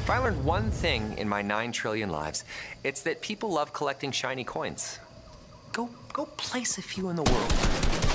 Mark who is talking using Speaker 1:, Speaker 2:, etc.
Speaker 1: If I learned one thing in my 9 trillion lives, it's that people love collecting shiny coins. Go place a few in the world.